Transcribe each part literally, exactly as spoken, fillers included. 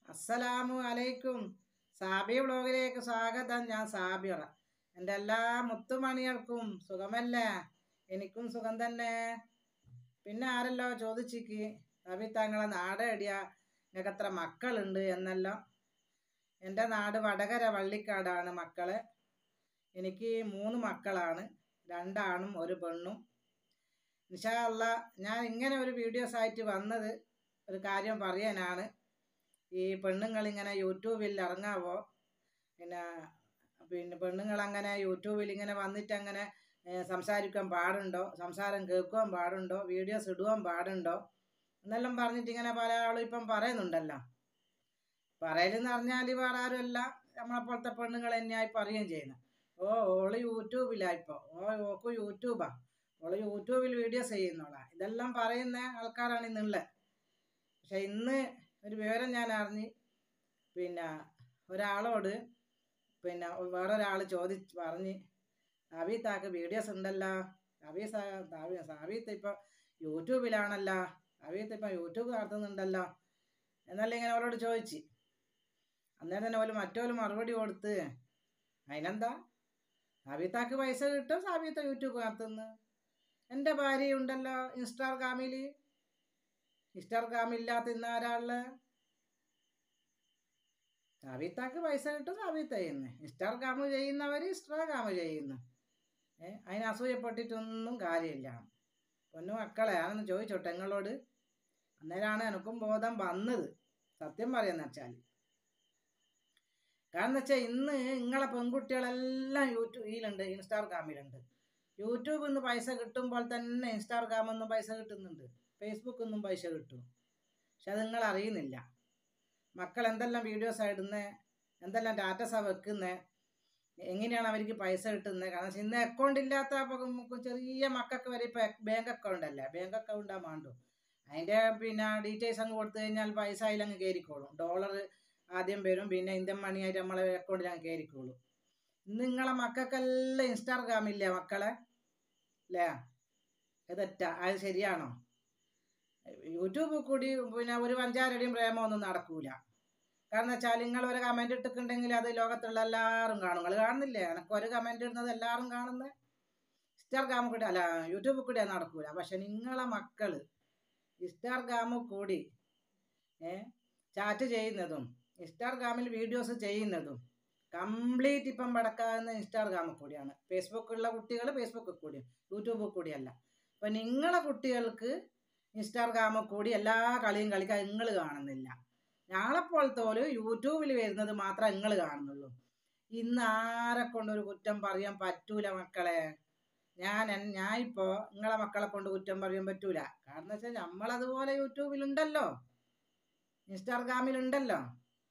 അസ്സലാമു അലൈക്കും. സാബി വ്ളോഗിലേക്ക് സ്വാഗതം. ഞാൻ സാബിറ. എൻ്റെ എല്ലാ മുത്തുമണികൾക്കും സുഖമല്ലേ? എനിക്കും സുഖം തന്നെ. പിന്നെ ആരല്ലോ ചോദിച്ചിക്ക്, സാബി താങ്കളെ നാട് എടിയാ, നിങ്ങൾക്ക് എത്ര മക്കളുണ്ട് എന്നല്ലോ. എൻ്റെ നാട് വടകര വള്ളിക്കാടാണ് മക്കളെ. എനിക്ക് മൂന്ന് മക്കളാണ്, രണ്ടാണും ഒരു പെണ്ണും. ഇൻഷാ അല്ലാ ഞാൻ ഇങ്ങനെ ഒരു വീഡിയോസ് ആയിട്ട് വന്നത് ഒരു കാര്യം പറയാനാണ്. ഈ പെണ്ണുങ്ങളിങ്ങനെ യൂട്യൂബിൽ ഇറങ്ങാവോ, പിന്നെ പിന്നെ പെണ്ണുങ്ങളങ്ങനെ യൂട്യൂബിൽ ഇങ്ങനെ വന്നിട്ട് അങ്ങനെ സംസാരിക്കാൻ പാടുണ്ടോ, സംസാരം കേൾക്കുവാൻ പാടുണ്ടോ, വീഡിയോസ് ഇടുവാൻ പാടുണ്ടോ എന്നെല്ലാം പറഞ്ഞിട്ട് ഇങ്ങനെ പല ആളും ഇപ്പം പറയുന്നുണ്ടല്ലോ. പറയലെന്ന് പറഞ്ഞാൽ വേറെ ആരുമല്ല, നമ്മളെപ്പോലത്തെ പെണ്ണുങ്ങൾ തന്നെയായി പറയുകയും ചെയ്യുന്നത്. ഓ ഓള് യൂട്യൂബിലായിപ്പോ, ഓ ഓക്ക് യൂട്യൂബാ, ഓള് യൂട്യൂബിൽ വീഡിയോസ് ചെയ്യുന്നോളാ, ഇതെല്ലാം പറയുന്ന ആൾക്കാരാണ് ഇന്നുള്ളത്. പക്ഷെ ഇന്ന് ഒരു വിവരം ഞാൻ അറിഞ്ഞ്, പിന്നെ ഒരാളോട് പിന്നെ വേറൊരാൾ ചോദിച്ച് പറഞ്ഞ്, സാബീത്താക്ക് വീഡിയോസ് ഉണ്ടല്ലോ, സാബീ സാബീത്ത് ഇപ്പം യൂട്യൂബിലാണല്ലോ, സാബീത്ത് ഇപ്പം യൂട്യൂബ് നടത്തുന്നുണ്ടല്ലോ എന്നല്ല ഇങ്ങനെ അവരോട് ചോദിച്ച്. അന്നേരം തന്നെ ഓല് മറ്റോല് മറുപടി കൊടുത്ത്, അതിനെന്താ, സാബീത്താക്ക് പൈസ കിട്ടും, സാബീത്ത യൂട്യൂബ് നടത്തുന്നു. എൻ്റെ ഭാര്യ ഉണ്ടല്ലോ ഇൻസ്റ്റാഗ്രാമിൽ, ഇൻസ്റ്റാഗ്രാമില്ലാത്ത ഇന്നാരാള്? സാബീത്താക്ക് പൈസ കിട്ടും, സാബീത്ത ചെയ്യുന്നു. ഇൻസ്റ്റാഗ്രാം ചെയ്യുന്നവർ ഇൻസ്റ്റാഗ്രാം ചെയ്യുന്നു. ഏഹ് അതിന് അസൂയപ്പെട്ടിട്ടൊന്നും കാര്യമില്ല. പൊന്നു മക്കളെ, ഞാനൊന്ന് ചോദിച്ചോട്ടെ നിങ്ങളോട്. അന്നേരമാണ് എനിക്കും ബോധം വന്നത്, സത്യം പറയാന്ന് വെച്ചാൽ. കാരണം എന്ന് വെച്ചാൽ ഇന്ന് നിങ്ങളെ പെൺകുട്ടികളെല്ലാം യൂട്യൂബിലുണ്ട്, ഇൻസ്റ്റാഗ്രാമിലുണ്ട്. യൂട്യൂബിൽ നിന്ന് പൈസ കിട്ടുമ്പോൾ തന്നെ ഇൻസ്റ്റാഗ്രാമിൽ നിന്നും പൈസ കിട്ടുന്നുണ്ട്, ഫേസ്ബുക്കിൽ നിന്നും പൈസ കിട്ടും. പക്ഷെ അത് നിങ്ങൾ അറിയുന്നില്ല. മക്കൾ എന്തെല്ലാം വീഡിയോസാണ് ഇടുന്നത്, എന്തെല്ലാം സ്റ്റാറ്റസാണ് വെക്കുന്നത്, എങ്ങനെയാണ് അവർക്ക് പൈസ കിട്ടുന്നത്. കാരണം ഇന്ന് അക്കൗണ്ട് ഇല്ലാത്ത ചെറിയ മക്കൾക്ക് വരെ ഇപ്പം ബാങ്ക് അക്കൗണ്ട് അല്ലേ, ബാങ്ക് അക്കൗണ്ടാണ് വേണ്ടു. അതിൻ്റെ പിന്നെ ഡീറ്റെയിൽസ് അങ്ങ് കൊടുത്തു കഴിഞ്ഞാൽ പൈസ അതിലങ്ങ് കയറിക്കോളും. ഡോളർ ആദ്യം വരും, പിന്നെ ഇന്ത്യൻ മണി ആയിട്ട് നമ്മളെ അക്കൗണ്ടിൽ അങ്ങ് കയറിക്കോളും. ഇന്ന് നിങ്ങളെ മക്കൾക്കെല്ലാം ഇൻസ്റ്റാഗ്രാമില്ലേ മക്കളെ, അല്ലേ? ഇതെറ്റാ, അത് ശരിയാണോ? യൂട്യൂബിൽ കൂടി പിന്നെ ഒരു പഞ്ചാരടിയും പ്രേമമൊന്നും നടക്കൂല. കാരണം വെച്ചാൽ നിങ്ങൾ ഒരു കമൻറ്റ് ഇട്ടിട്ടുണ്ടെങ്കിൽ അത് ലോകത്തുള്ള എല്ലാവരും കാണും. നിങ്ങൾ കാണുന്നില്ലേ? എനക്ക് ഒരു കമൻറ്റ് ഇടുന്നത് എല്ലാവരും കാണുന്നത് ഇൻസ്റ്റാഗ്രാമിൽ കൂടി അല്ല, യൂട്യൂബിൽ കൂടി അത് നടക്കൂല. പക്ഷെ നിങ്ങളെ മക്കൾ ഇൻസ്റ്റാഗ്രാമിൽ കൂടി ഏ ചാറ്റ് ചെയ്യുന്നതും ഇൻസ്റ്റാഗ്രാമിൽ വീഡിയോസ് ചെയ്യുന്നതും കംപ്ലീറ്റ് ഇപ്പം പടക്കാവുന്ന ഇൻസ്റ്റാഗ്രാമിൽ കൂടിയാണ്. ഫേസ്ബുക്കുള്ള കുട്ടികൾ ഫേസ്ബുക്കിൽ കൂടിയും യൂട്യൂബിൽ കൂടിയല്ല. അപ്പം നിങ്ങളെ കുട്ടികൾക്ക് ഇൻസ്റ്റാഗ്രാമിൽ കൂടി എല്ലാ കളിയും കളിക്കാൻ നിങ്ങൾ കാണുന്നില്ല. ഞങ്ങളെപ്പോലത്തോല് യൂട്യൂബിൽ വരുന്നത് മാത്രമേ നിങ്ങൾ കാണുന്നുള്ളൂ. ഇന്ന് ആരെ കൊണ്ടൊരു കുറ്റം പറയാൻ പറ്റൂല മക്കളെ. ഞാൻ ഞാൻ ഇപ്പോൾ നിങ്ങളെ മക്കളെ കൊണ്ട് കുറ്റം പറയാൻ പറ്റൂല. കാരണം വെച്ചാൽ നമ്മളതുപോലെ യൂട്യൂബിലുണ്ടല്ലോ, ഇൻസ്റ്റാഗ്രാമിലുണ്ടല്ലോ.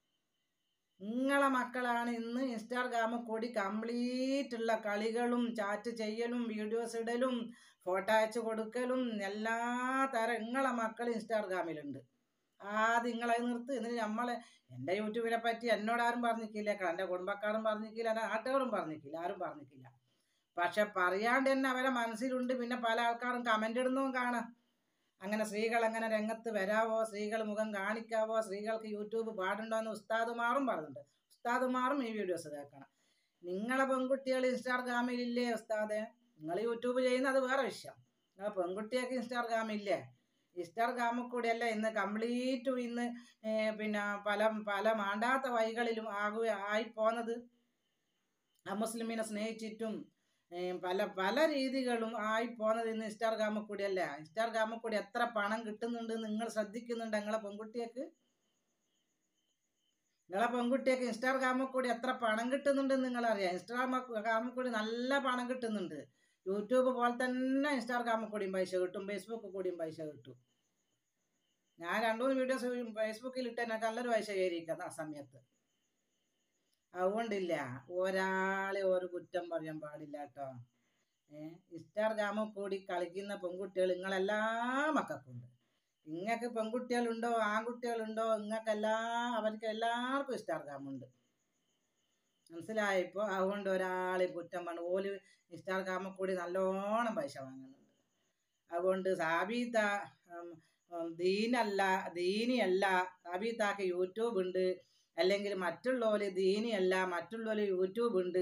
നിങ്ങളെ മക്കളാണ് ഇന്ന് ഇൻസ്റ്റാഗ്രാമിൽ കൂടി കംപ്ലീറ്റ് ഉള്ള കളികളും ചാറ്റ് ചെയ്യലും വീഡിയോസ് ഇടലും ഫോട്ടോ അയച്ചു കൊടുക്കലും എല്ലാ തരം നിങ്ങളെ മക്കൾ ഇൻസ്റ്റാഗ്രാമിലുണ്ട്. ആദ്യം നിങ്ങളത് നിർത്ത്. എന്നിട്ട് നമ്മളെ എൻ്റെ യൂട്യൂബിനെ പറ്റി എന്നോടാരും പറഞ്ഞിക്കില്ല, എൻ്റെ കുടുംബക്കാരും പറഞ്ഞിക്കില്ല, എൻ്റെ നാട്ടുകാരും പറഞ്ഞിക്കില്ല, ആരും പറഞ്ഞിക്കില്ല. പക്ഷെ പറയാണ്ട് തന്നെ അവരെ മനസ്സിലുണ്ട്. പിന്നെ പല ആൾക്കാരും കമൻ്റ് ഇടുന്നതും കാണാം. അങ്ങനെ സ്ത്രീകൾ അങ്ങനെ രംഗത്ത് വരാവോ, സ്ത്രീകൾ മുഖം കാണിക്കാവോ, സ്ത്രീകൾക്ക് യൂട്യൂബ് പാടുണ്ടോ എന്ന് ഉസ്താദുമാറും പറയുന്നുണ്ട്. ഉസ്താദുമാറും ഈ വീഡിയോസ് കേൾക്കണം. നിങ്ങളെ പെൺകുട്ടികൾ ഇൻസ്റ്റാഗ്രാമിലില്ലേ ഉസ്താദെ? നിങ്ങൾ യൂട്യൂബ് ചെയ്യുന്നത് അത് വേറെ വിഷയം. നിങ്ങളെ പെൺകുട്ടിയൊക്കെ ഇൻസ്റ്റാഗ്രാമില്ലേ? ഇൻസ്റ്റാഗ്രാമിൽ കൂടിയല്ല ഇന്ന് കംപ്ലീറ്റ് ഇന്ന് പിന്നെ പല പല മാണ്ടാത്ത വഴികളിലും ആകു ആയി പോന്നത്. അമുസ്ലിമിനെ സ്നേഹിച്ചിട്ടും പല പല രീതികളും ആയി പോന്നത് ഇന്ന് ഇൻസ്റ്റാഗ്രാമിൽ കൂടിയല്ല. ഇൻസ്റ്റാഗ്രാമിൽ കൂടി എത്ര പണം കിട്ടുന്നുണ്ട് നിങ്ങൾ ശ്രദ്ധിക്കുന്നുണ്ട്? നിങ്ങളെ പെൺകുട്ടിയൊക്കെ നിങ്ങളെ പെൺകുട്ടിയൊക്കെ ഇൻസ്റ്റാഗ്രാമിൽ കൂടി എത്ര പണം കിട്ടുന്നുണ്ട് നിങ്ങളറിയാം? ഇൻസ്റ്റാഗ്രാമിൽ കൂടി നല്ല പണം കിട്ടുന്നുണ്ട്. യൂട്യൂബ് പോലെ തന്നെ ഇൻസ്റ്റാഗ്രാമിൽ കൂടിയും പൈസ കിട്ടും, ഫേസ്ബുക്കിൽ കൂടിയും പൈസ കിട്ടും. ഞാൻ രണ്ടു മൂന്ന് വീഡിയോസ് ഫേസ്ബുക്കിൽ ഇട്ട് എനിക്ക് നല്ലൊരു പൈസ കയറിയിരിക്കുന്നത് ആ സമയത്ത്. അതുകൊണ്ടില്ല ഒരാളെ ഒരു കുറ്റം പറയാൻ പാടില്ല കേട്ടോ. ഏഹ് ഇൻസ്റ്റാഗ്രാമിൽ കൂടി കളിക്കുന്ന പെൺകുട്ടികൾ നിങ്ങളെല്ലാ മക്കൾക്കുണ്ട്. നിങ്ങൾക്ക് പെൺകുട്ടികളുണ്ടോ ആൺകുട്ടികളുണ്ടോ, നിങ്ങൾക്കെല്ലാം അവർക്ക് എല്ലാവർക്കും ഇൻസ്റ്റാഗ്രാമുണ്ട്. മനസ്സിലായിപ്പോൾ? അതുകൊണ്ട് ഒരാളെയും കുറ്റം പറഞ്ഞു. ഓല് ഇൻസ്റ്റാഗ്രാമിൽ കൂടി നല്ലോണം പൈസ വാങ്ങുന്നുണ്ട്. അതുകൊണ്ട് സാബീത്ത ദീനല്ല ദീനിയല്ല സാബിത്താക്ക് യൂട്യൂബ് ഉണ്ട്, അല്ലെങ്കിൽ മറ്റുള്ളവര് ദീനിയല്ല മറ്റുള്ളവര് യൂട്യൂബ് ഉണ്ട്.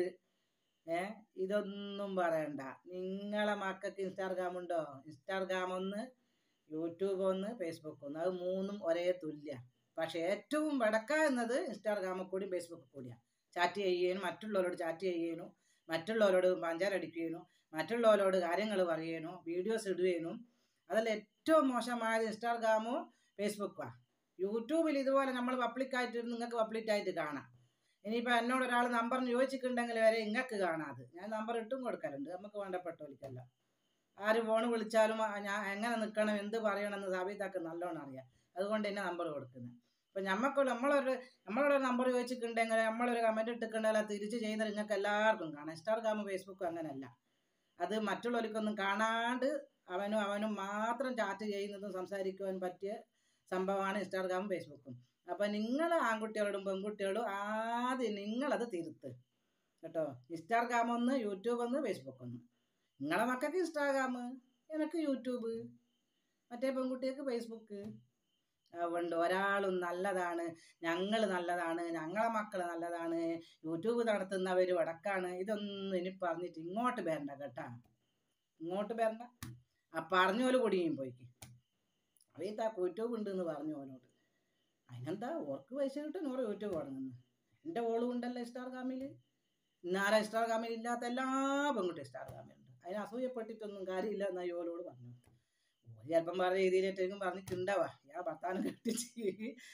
ഏ ഇതൊന്നും പറയണ്ട. നിങ്ങളെ മക്കൾക്ക് ഇൻസ്റ്റാഗ്രാം ഉണ്ടോ? ഇൻസ്റ്റാഗ്രാം ഒന്ന്, യൂട്യൂബ് ഒന്ന്, ഫേസ്ബുക്ക് ഒന്ന്, അത് മൂന്നും ഒരേ തുല്യ. പക്ഷെ ഏറ്റവും വടക്ക എന്നത് ഇൻസ്റ്റാഗ്രാമിൽ കൂടി ഫേസ്ബുക്കിൽ കൂടിയാണ്. ചാറ്റ് ചെയ്യാനും മറ്റുള്ളവരോട് ചാറ്റ് ചെയ്യാനും മറ്റുള്ളവരോട് പഞ്ചാരടിക്കാനും മറ്റുള്ളവരോട് കാര്യങ്ങൾ പറയാനും വീഡിയോസ് ഇടുവാനും അതല്ല ഏറ്റവും മോശമായത് ഇൻസ്റ്റാഗ്രാമും ഫേസ്ബുക്കാണ്. യൂട്യൂബിൽ ഇതുപോലെ നമ്മൾ പബ്ലിക്കായിട്ട് നിങ്ങൾക്ക് പബ്ലിക്കായിട്ട് കാണാം. ഇനിയിപ്പോൾ എന്നോട് ഒരാൾ നമ്പറിന് ചോദിച്ചിട്ടുണ്ടെങ്കിൽ വരെ ഇങ്ങക്ക് കാണാതെ ഞാൻ നമ്പർ ഇട്ടും കൊടുക്കലുണ്ട്. നമുക്ക് വേണ്ടപ്പെട്ടോലിക്കല്ല. ആര് ഫോൺ വിളിച്ചാലും ഞാൻ എങ്ങനെ നിൽക്കണം എന്ത് പറയണമെന്ന് സാബിത്താക്ക് നല്ലോണം അറിയാം. അതുകൊണ്ട് തന്നെ നമ്പർ കൊടുക്കുന്നത്. അപ്പം നമുക്ക് നമ്മളൊരു നമ്മളൊരു നമ്പർ ചോദിച്ചിട്ടുണ്ടെങ്കിൽ നമ്മളൊരു കമൻറ്റ് ഇട്ടിട്ടുണ്ടെങ്കിൽ അത് തിരിച്ച് ചെയ്യുന്നത് നിങ്ങൾക്ക് എല്ലാവർക്കും കാണാം. ഇൻസ്റ്റാഗ്രാമും ഫേസ്ബുക്കും അങ്ങനെയല്ല. അത് മറ്റുള്ളവർക്കൊന്നും കാണാണ്ട് അവനും അവനും മാത്രം ചാറ്റ് ചെയ്യുന്നതും സംസാരിക്കുവാൻ പറ്റിയ സംഭവമാണ് ഇൻസ്റ്റാഗ്രാമും ഫേസ്ബുക്കും. അപ്പം നിങ്ങൾ ആൺകുട്ടികളോടും പെൺകുട്ടികളോടും ആദ്യം നിങ്ങളത് തിരുത്ത് കേട്ടോ. ഇൻസ്റ്റാഗ്രാം ഒന്ന്, യൂട്യൂബ് ഒന്ന്, ഫേസ്ബുക്ക് ഒന്ന്. നിങ്ങളെ മക്കൾക്ക് ഇൻസ്റ്റാഗ്രാം, എനിക്ക് യൂട്യൂബ്, മറ്റേ പെൺകുട്ടികൾക്ക് ഫേസ്ബുക്ക്. അതുകൊണ്ട് ഒരാളും നല്ലതാണ്, ഞങ്ങൾ നല്ലതാണ്, ഞങ്ങളെ മക്കൾ നല്ലതാണ്, യൂട്യൂബ് നടത്തുന്നവർ വടക്കാണ്, ഇതൊന്നും ഇനി പറഞ്ഞിട്ട് ഇങ്ങോട്ട് വരണ്ട കേട്ടാ. ഇങ്ങോട്ട് വരണ്ട. ആ പറഞ്ഞോല് പൊടിയും പോയിക്ക്. അവയിത്താ യൂട്യൂബ് ഉണ്ട് എന്ന് പറഞ്ഞു ഓനോട്. അതിനെന്താ ഓർക്ക് പൈസ കിട്ടും ഓരോ യൂട്യൂബ് തുടങ്ങുന്നു. എൻ്റെ ഓളും ഉണ്ടല്ലോ ഇൻസ്റ്റാഗ്രാമിൽ. ഇന്നാരാ ഇൻസ്റ്റാഗ്രാമിൽ ഇല്ലാത്ത എല്ലാ പെൺകുട്ടി ഇൻസ്റ്റാഗ്രാമിലുണ്ട്. അതിന് അസൂയപ്പെട്ടിട്ടൊന്നും കാര്യമില്ല എന്നായി ഓലോട് പറഞ്ഞു. ഓര് ചിലപ്പം പറഞ്ഞ രീതിയിലേറ്റേക്കും പറഞ്ഞിട്ടുണ്ടാവാ. ഞാൻ ഭർത്താനം കെട്ടിച്ച്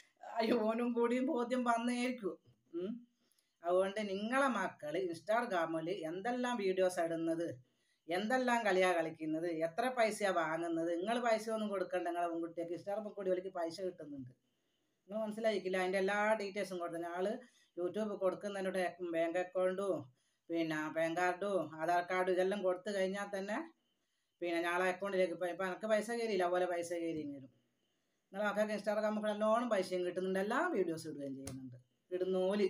ഓനും കൂടിയും ബോധ്യം വന്നേരിക്കും. അതുകൊണ്ട് നിങ്ങളെ മക്കൾ ഇൻസ്റ്റാഗ്രാമിൽ എന്തെല്ലാം വീഡിയോസ് ഇടുന്നത്, എന്തെല്ലാം കളിയാ കളിക്കുന്നത്, എത്ര പൈസയാണ് വാങ്ങുന്നത്, നിങ്ങൾ പൈസ ഒന്നും കൊടുക്കണ്ട. നിങ്ങളെ പെൺകുട്ടിയൊക്കെ ഇൻസ്റ്റാഗ്രാമിൽ കൂടി വലിക്ക് പൈസ കിട്ടുന്നുണ്ട്. നിങ്ങൾ മനസ്സിലായിക്കില്ല. അതിൻ്റെ എല്ലാ ഡീറ്റെയിൽസും കൊടുത്തു. ആൾ യൂട്യൂബ് കൊടുക്കുന്നതിൻ്റെ ബാങ്ക് അക്കൗണ്ടും പിന്നെ പാൻ കാർഡും ആധാർ കാർഡും ഇതെല്ലാം കൊടുത്തു കഴിഞ്ഞാൽ തന്നെ പിന്നെ ഞങ്ങളെ അക്കൗണ്ടിലേക്ക് ഇപ്പം ഇപ്പം എനിക്ക് പൈസ കയറിയില്ല, അതുപോലെ പൈസ കയറി വരും. നിങ്ങൾ മക്കൾക്ക് ഇൻസ്റ്റാഗ്രാമിൽ നല്ലോണം പൈസയും കിട്ടുന്നുണ്ട്. എല്ലാ വീഡിയോസും ഇടുകയും ചെയ്യുന്നുണ്ട്. ഇടുന്നോല്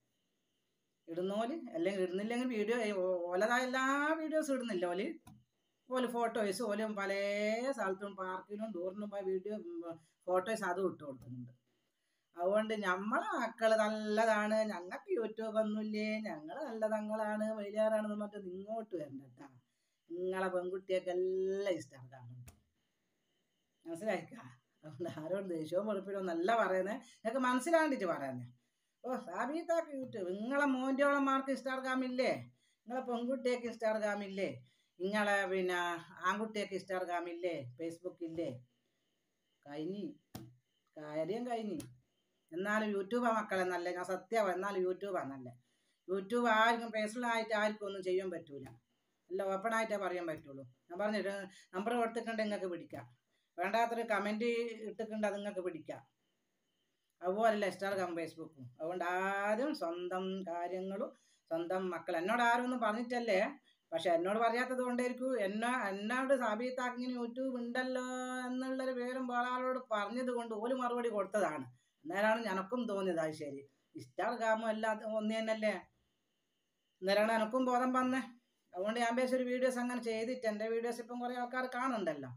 ഇടുന്നോല് അല്ലെങ്കിൽ ഇടുന്നില്ലെങ്കിൽ വീഡിയോ ഓലതായ എല്ലാ വീഡിയോസും ഇടുന്നില്ല. ഓല് ഓല് ഫോട്ടോസ് ഓലും പല സ്ഥലത്തും പാർക്കിലും ടൂറിനും പോയ വീഡിയോ ഫോട്ടോസ് അതും ഇട്ട് കൊടുക്കുന്നുണ്ട്. അതുകൊണ്ട് നമ്മളെ മക്കൾ നല്ലതാണ്, ഞങ്ങൾക്ക് യൂട്യൂബ് ഒന്നുമില്ലേ, ഞങ്ങൾ നല്ല തങ്ങളാണ് വലിയാറാണെന്ന് മറ്റും ഇങ്ങോട്ട് വരണ്ട കേട്ടാ. നിങ്ങളെ പെൺകുട്ടിയൊക്കെ എല്ലാം ഇൻസ്റ്റാഗ്രാമുണ്ട്. മനസ്സിലായിക്കാ. അതുകൊണ്ട് ആരോട് ദേഷ്യവും വെളുപ്പിലും നല്ല പറയുന്നത് ഞങ്ങൾക്ക് മനസ്സിലാണ്ടിട്ട് പറയുന്നത്. ഓ സാബിത്താക്ക് യൂട്യൂബ്, നിങ്ങളെ മോൻ്റെയോളന്മാർക്ക് ഇൻസ്റ്റാഗ്രാമില്ലേ, നിങ്ങളെ പെൺകുട്ടിയൊക്കെ ഇൻസ്റ്റാഗ്രാമില്ലേ, നിങ്ങളെ പിന്നെ ആൺകുട്ടിയൊക്കെ ഇൻസ്റ്റാഗ്രാമില്ലേ, ഫേസ്ബുക്കില്ലേ, കഴിഞ്ഞ് കാര്യം കഴിഞ്ഞ്. എന്നാലും യൂട്യൂബാ മക്കളെ നല്ല, ഞാൻ സത്യമാണ്. എന്നാലും യൂട്യൂബാണ് നല്ല. യൂട്യൂബ് ആർക്കും പേഴ്സണലായിട്ട് ആർക്കും ഒന്നും ചെയ്യാൻ പറ്റൂല. അല്ല ഓപ്പണായിട്ടേ പറയാൻ പറ്റുള്ളൂ. ഞാൻ പറഞ്ഞിട്ട് നമ്പർ കൊടുത്തിട്ടുണ്ട് നിങ്ങൾക്ക് പിടിക്കാം, വേണ്ടാത്തൊരു കമൻറ്റ് ഇട്ടിട്ടുണ്ട് അത് നിങ്ങൾക്ക് പിടിക്കാം. അതുപോലല്ല ഇൻസ്റ്റാഗ്രാം ഫേസ്ബുക്കും. അതുകൊണ്ട് ആദ്യം സ്വന്തം കാര്യങ്ങളും സ്വന്തം മക്കൾ എന്നോട് ആരും ഒന്നും പറഞ്ഞിട്ടല്ലേ, പക്ഷെ എന്നോട് പറയാത്തത് കൊണ്ടായിരിക്കും. എന്നെ എന്നോട് സാബിത്താക്ക് ഇങ്ങനെ യൂട്യൂബ് ഉണ്ടല്ലോ എന്നുള്ളൊരു വിവരം വേറാളോട് പറഞ്ഞത് കൊണ്ട് ഓല് മറുപടി കൊടുത്തതാണ്. അന്നേരമാണ് ഞനക്കും തോന്നിയത് അത് ശരി ഇൻസ്റ്റാഗ്രാമും എല്ലാം ഒന്ന് തന്നെയല്ലേ. അന്നേരമാണ് എനക്കും ബോധം വന്നേ. അതുകൊണ്ട് ഞാൻ പേശൊരു വീഡിയോസ് അങ്ങനെ ചെയ്തിട്ട് എൻ്റെ വീഡിയോസ് ഇപ്പം കുറേ ആൾക്കാർ കാണുന്നുണ്ടല്ലോ.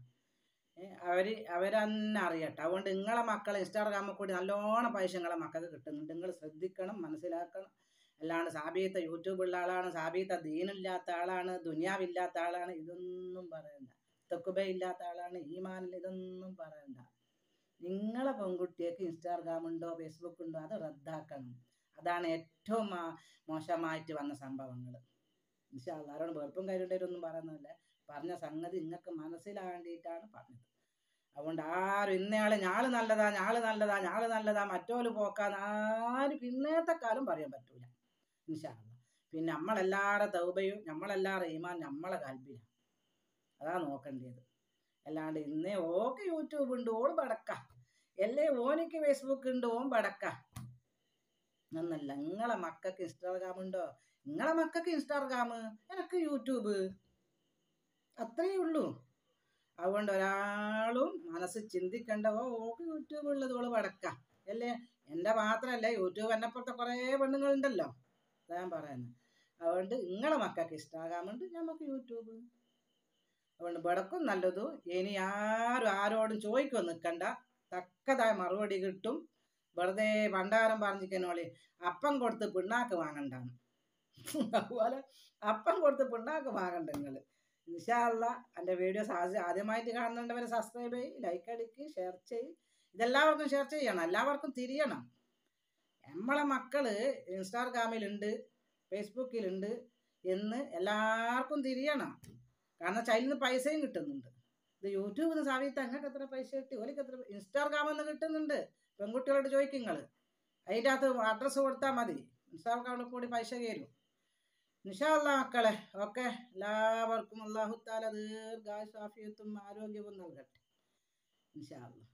അവർ അവരെന്നെ അറിയട്ടെ. അതുകൊണ്ട് നിങ്ങളെ മക്കളെ ഇൻസ്റ്റാഗ്രാമിൽ കൂടി നല്ലോണം പൈസ നിങ്ങളെ മക്കൾക്ക് കിട്ടുന്നുണ്ട്. നിങ്ങൾ ശ്രദ്ധിക്കണം, മനസ്സിലാക്കണം. അല്ലാണ്ട് സാബിത്ത യൂട്യൂബുള്ള ആളാണ്, സാബിത്ത ദീനില്ലാത്ത ആളാണ്, ദുനിയാവില്ലാത്ത ആളാണ്, ഇതൊന്നും പറയണ്ട. തെക്കുബയില്ലാത്ത ആളാണ്, ഈമാനിൽ ഇതൊന്നും പറയണ്ട. നിങ്ങളെ പെൺകുട്ടിയൊക്കെ ഇൻസ്റ്റാഗ്രാം ഉണ്ടോ ഫേസ്ബുക്ക് ഉണ്ടോ അത് റദ്ദാക്കണം. അതാണ് ഏറ്റവും മോശമായിട്ട് വന്ന സംഭവങ്ങൾ. ഇൻഷാ അല്ലാഹ് ആരോടും വെറുപ്പും കാര്യമായിട്ടൊന്നും പറയുന്നില്ല. പറഞ്ഞ സംഗതി നിങ്ങൾക്ക് മനസ്സിലാവേണ്ടിയിട്ടാണ് പറഞ്ഞത്. അതുകൊണ്ട് ആരും ഇന്നയാള് ഞാള് നല്ലതാ ഞാള് നല്ലതാ ഞാള് നല്ലതാ മറ്റോല് പോക്കാന്ന് ആരും പിന്നേത്തെ കാലം പറയാൻ പറ്റൂല. ഇൻഷാ അല്ലാഹ്. പിന്നെ നമ്മളെല്ലാവരുടെ തൗബയും നമ്മളെല്ലാവരുടെ ഈമാൻ നമ്മളെ കൽബിലാണ്. അതാ നോക്കേണ്ടത്. അല്ലാണ്ട് ഇന്നേ ഓക്ക് യൂട്യൂബ് ഉണ്ട് ഓൾ പടക്ക, അല്ലേ ഓനിക്ക് ഫേസ്ബുക്ക് ഉണ്ട് ഓൻ പടക്ക എന്നല്ല. നിങ്ങളെ മക്കൾക്ക് ഇൻസ്റ്റാഗ്രാം ഉണ്ടോ, നിങ്ങളെ മക്കൾക്ക് ഇൻസ്റ്റാഗ്രാം, എനിക്ക് യൂട്യൂബ്, അത്രയേ ഉള്ളൂ. അതുകൊണ്ട് ഒരാളും മനസ്സ് ചിന്തിക്കേണ്ടവോ ഓക്ക് യൂട്യൂബ് ഉള്ളത് ഓള് പടക്ക അല്ലേ. എൻ്റെ മാത്രമല്ല യൂട്യൂബ് എന്നെപ്പോലത്തെ കുറേ പെണ്ണുങ്ങളുണ്ടല്ലോ, അതാ ഞാൻ പറയുന്നത്. അതുകൊണ്ട് നിങ്ങളെ മക്കൾക്ക് ഇൻസ്റ്റാഗ്രാം ഉണ്ട്, നമുക്ക് യൂട്യൂബ്. അതുകൊണ്ട് ബടക്കും നല്ലതു. ഇനി ആരും ആരോടും ചോദിക്കാൻ നിൽക്കണ്ട, തക്കതായ മറുപടി കിട്ടും. വെറുതെ ഭണ്ഡാരം പറഞ്ഞിരിക്കുന്നോളി അപ്പം കൊടുത്ത് പിണ്ണാക്ക് വാങ്ങണ്ടാന്ന്. അതുപോലെ അപ്പം കൊടുത്ത് പിണ്ണാക്ക് വാങ്ങണ്ട നിങ്ങൾ. ഇൻഷാ അല്ലാ എൻ്റെ വീഡിയോസ് ആദ്യമായിട്ട് കാണുന്നുണ്ടവരെ സബ്സ്ക്രൈബ് ചെയ്യ്, ലൈക്ക് അടിക്ക്, ഷെയർ ചെയ്യ്. ഇതെല്ലാവർക്കും ഷെയർ ചെയ്യണം, എല്ലാവർക്കും തിരിയണം. നമ്മളെ മക്കള് ഇൻസ്റ്റാഗ്രാമിലുണ്ട്, ഫേസ്ബുക്കിലുണ്ട് എന്ന് എല്ലാവർക്കും തിരിയണം. കാരണം അതിൽ നിന്ന് പൈസയും കിട്ടുന്നുണ്ട്. ഇത് യൂട്യൂബിൽ നിന്ന് സാവിത്ത് അങ്ങക്ക് എത്ര പൈസ കിട്ടി, ഓലിക്ക് എത്ര ഇൻസ്റ്റാഗ്രാമിൽ നിന്ന് കിട്ടുന്നുണ്ട്. പെൺകുട്ടികളോട് ചോദിക്കും നിങ്ങൾ, അതിൻ്റെ അകത്ത് അഡ്രസ്സ് കൊടുത്താൽ മതി, ഇൻസ്റ്റാഗ്രാമിൽ കൂടി പൈസ കയറും. ഇൻഷാ അല്ലാ മക്കളെ, ഓക്കെ. എല്ലാവർക്കും അല്ലാഹു തആല ദീർഘായുസ്സും ആഫിയത്തും ആരോഗ്യവും നൽകട്ടെ ഇൻഷാ അല്ലാ.